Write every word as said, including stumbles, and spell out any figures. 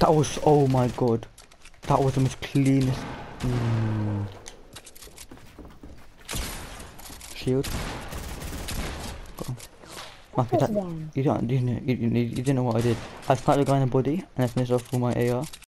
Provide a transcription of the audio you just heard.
That was, oh my god. That was the most cleanest. Mm. Shield. Mappy, that, One. you don't, you, know, you, you, you didn't know what I did. I sniped the guy in the body and I finished off with my A R.